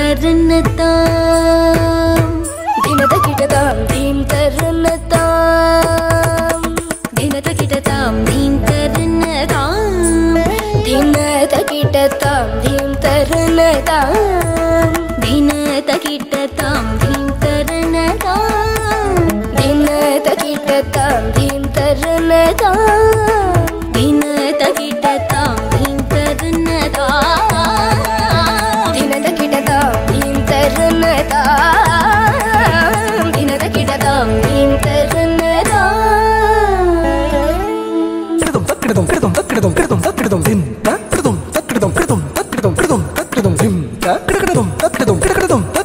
तरनताम धिन तकिटताम धीम तरनताम धिन तकिटताम धीम तरनताम धिन तकिटताम धीम तरनताम धिन तकिटताम धीम तरनताम धिन तकिटताम धीम तरनताम धिन तकिटताम धीम तरनताम धिन तकिटताम धीम तरनताम धिन तकिटताम धीम तरनताम